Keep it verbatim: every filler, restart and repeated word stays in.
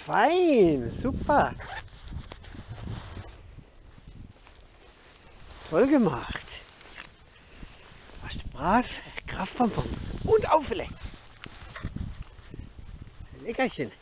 Fein, super. Toll gemacht. Warst du brav, Kraftbonbon und aufgeleckt. Leckerchen.